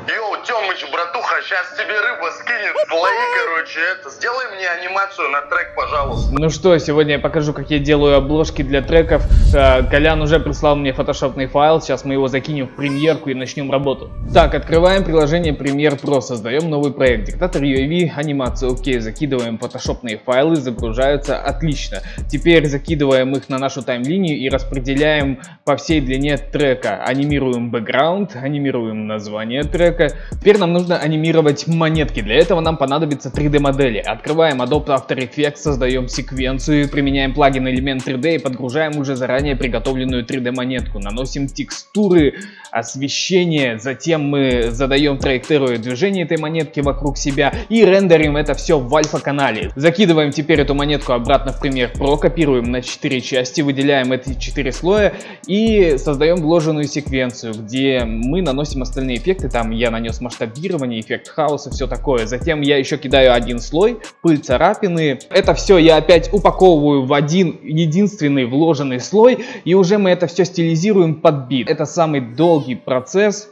Йоу, Тёмыч, братуха, сейчас тебе рыба скинет слои, короче, сделай мне анимацию на трек, пожалуйста. Ну что, сегодня я покажу, как я делаю обложки для треков. Колян уже прислал мне фотошопный файл, сейчас мы его закинем в премьерку и начнем работу. Так, открываем приложение Premiere Pro, создаем новый проект. Диктатор UAV, анимация, окей, закидываем фотошопные файлы, загружаются, отлично. Теперь закидываем их на нашу таймлинию и распределяем по всей длине трека. Анимируем бэкграунд, анимируем название трека. Теперь нам нужно анимировать монетки. Для этого нам понадобится 3D модели. Открываем Adobe After Effects, создаем секвенцию, применяем плагин Element 3D и подгружаем уже заранее приготовленную 3D монетку. Наносим текстуры, освещение, затем мы задаем траекторию движения этой монетки вокруг себя и рендерим это все в альфа-канале. Закидываем теперь эту монетку обратно в Premiere Pro, копируем на 4 части, выделяем эти 4 слоя и создаем вложенную секвенцию, где мы наносим остальные эффекты. Там я нанес масштабирование, эффект хаоса, все такое. Затем я еще кидаю один слой, пыль, царапины. Это все я опять упаковываю в один единственный вложенный слой, и уже мы это все стилизируем под бит. Это самый долгий процесс.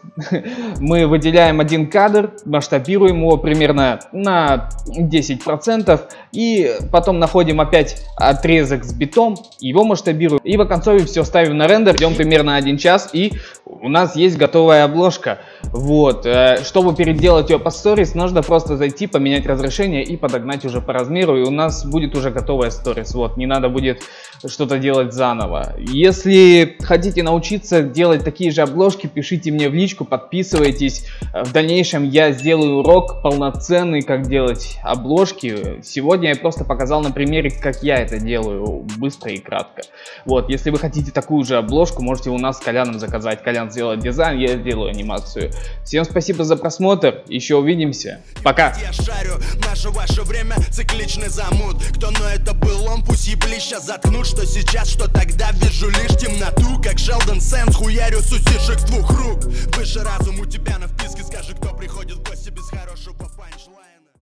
Мы выделяем один кадр, масштабируем его примерно на 10%, и потом находим опять отрезок с битом, его масштабируем, и в оконцове все ставим на рендер, ждем примерно 1 час, и у нас есть готовая обложка. Вот, чтобы переделать ее по сторис, нужно просто зайти, поменять разрешение и подогнать уже по размеру, и у нас будет уже готовая сторис. Вот, не надо будет что-то делать заново. Если хотите научиться делать такие же обложки, пишите мне в личку, подписывайтесь. В дальнейшем я сделаю урок полноценный, как делать обложки. Сегодня я просто показал на примере, как я это делаю, быстро и кратко. Вот, если вы хотите такую же обложку, можете у нас с Коляном заказать. Колян сделает дизайн, я сделаю анимацию. Всем спасибо за просмотр, еще увидимся. Пока! Я шарю, ваше время, цикличный замут. Кто, но это был он, пусть ебли сейчас заткнут. Что сейчас, что тогда, вижу лишь темноту. Как Шелдон Сэнс, хуярю с усишек с 2 рук. Выше разум у тебя на вписке, скажи, кто приходит в гости без хорошего панчлайна.